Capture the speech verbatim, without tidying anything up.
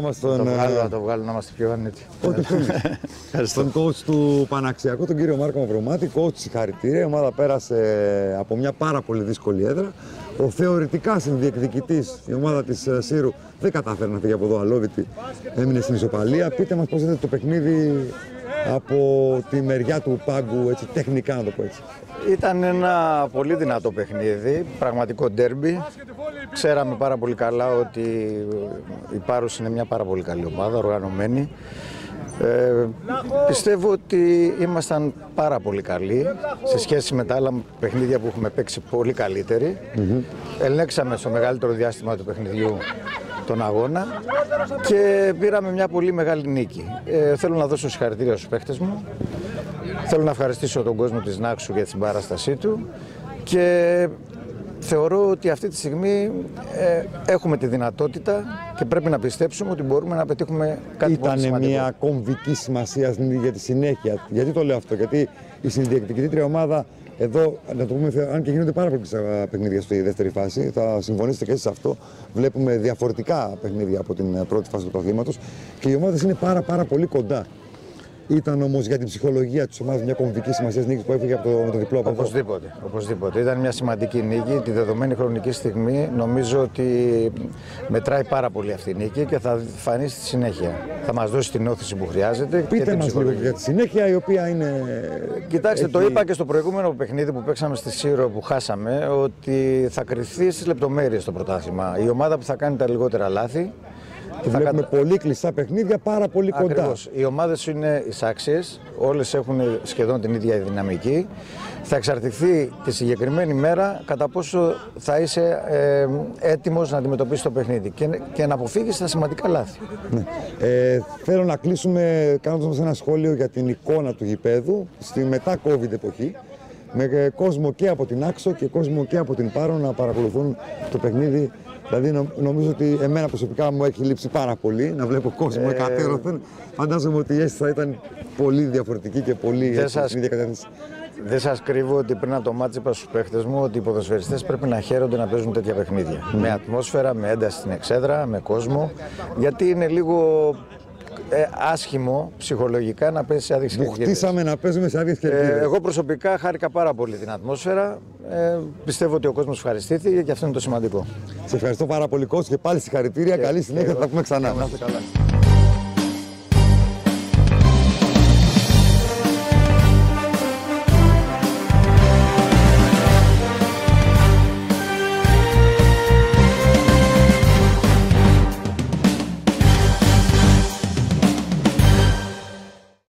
μας τον... Το βγάλω, να το βγάλω να είμαστε πιο άνετοι. Ό,τι θέλεις. Τον coach του Παναξιακού, τον κύριο Μάρκο Μαυρομάτη. Coach, συγχαρητήρια. Η ομάδα πέρασε από μια πάρα πολύ δύσκολη έδρα. Ο θεωρητικά συνδιεκδικητής, η ομάδα της Σύρου, δεν κατάφερε να φύγει από εδώ αλόβητη. Έμεινε στην ισοπαλία. Πείτε μας πώς είδατε το παιχνίδι από τη μεριά του πάγκου, έτσι, τεχνικά να το πω έτσι. Ήταν ένα πολύ δυνατό παιχνίδι, πραγματικό ντέρμπι. Ξέραμε πάρα πολύ καλά ότι η Πάρους είναι μια πάρα πολύ καλή ομάδα, οργανωμένη. Ε, πιστεύω ότι ήμασταν πάρα πολύ καλοί σε σχέση με τα άλλα παιχνίδια που έχουμε παίξει, πολύ καλύτεροι. Mm-hmm. Ελέγξαμε στο μεγαλύτερο διάστημα του παιχνιδιού τον αγώνα και πήραμε μια πολύ μεγάλη νίκη. Ε, θέλω να δώσω συγχαρητήρια στους παίχτες μου. Θέλω να ευχαριστήσω τον κόσμο της Νάξου για την συμπαράστασή του και θεωρώ ότι αυτή τη στιγμή ε, έχουμε τη δυνατότητα και πρέπει να πιστέψουμε ότι μπορούμε να πετύχουμε κάτι πολύ σημαντικό. Ήταν μια κομβική σημασία για τη συνέχεια. Γιατί το λέω αυτό? Γιατί η συνδιεκδικητήτρια ομάδα εδώ, να το πούμε, αν και γίνονται πάρα πολλά παιχνίδια στη δεύτερη φάση, θα συμφωνήσετε και εσείς σε αυτό. Βλέπουμε διαφορετικά παιχνίδια από την πρώτη φάση του πρωταθλήματος και οι ομάδες είναι πάρα, πάρα πολύ κοντά. Ήταν όμως για την ψυχολογία της ομάδας μια κομβική σημασία νίκη που έφυγε από το, με το διπλό από Οπωσδήποτε, οπωσδήποτε. Ήταν μια σημαντική νίκη. Τη δεδομένη χρονική στιγμή νομίζω ότι μετράει πάρα πολύ αυτή η νίκη και θα φανεί στη συνέχεια. Θα μας δώσει την όθηση που χρειάζεται. Πείτε μας λίγο για τη συνέχεια, η οποία είναι. Κοιτάξτε, έχει... το είπα και στο προηγούμενο παιχνίδι που παίξαμε στη Σύρο που χάσαμε, ότι θα κρυφθεί στις λεπτομέρειες το πρωτάθλημα. Η ομάδα που θα κάνει τα λιγότερα λάθη. Και βλέπουμε κατα... πολύ κλειστά παιχνίδια, πάρα πολύ κοντά. Ακριβώς. Οι ομάδες είναι εισάξιες, όλες έχουν σχεδόν την ίδια δυναμική. Θα εξαρτηθεί τη συγκεκριμένη μέρα κατά πόσο θα είσαι ε, έτοιμος να αντιμετωπίσεις το παιχνίδι και, και να αποφύγεις τα σημαντικά λάθη. Ναι. Ε, θέλω να κλείσουμε κάνοντας μας ένα σχόλιο για την εικόνα του γηπέδου στη μετά COVID εποχή. Με κόσμο και από την Άξο και κόσμο και από την Πάρο να παρακολουθούν το παιχνίδι. Δηλαδή νομίζω ότι εμένα προσωπικά μου έχει λείψει πάρα πολύ να βλέπω κόσμο ε... εκατέρωθεν. Φαντάζομαι ότι η αίσθηση θα ήταν πολύ διαφορετική και πολύ δεν σας... στην ίδια κατεύθυνση. Δεν σας κρύβω ότι πριν από το μάτς είπα στους παίχτες μου ότι οι ποδοσφαιριστές πρέπει να χαίρονται να παίζουν τέτοια παιχνίδια. Mm. Με ατμόσφαιρα, με ένταση στην εξέδρα, με κόσμο. Γιατί είναι λίγο ε, άσχημο ψυχολογικά να παίζει σε άδειες κερκίδες. Μου χτίσαμε να παίζουμε σε άδειες κερκίδες. Ε, εγώ προσωπικά χάρηκα πάρα πολύ την ατμόσφαιρα. Ε, πιστεύω ότι ο κόσμος ευχαριστήθηκε και αυτό είναι το σημαντικό. Σε ευχαριστώ πάρα πολύ, Κώστα, και πάλι συγχαρητήρια. Και, Καλή συνέχεια, θα τα πούμε ξανά. Να είστε καλά.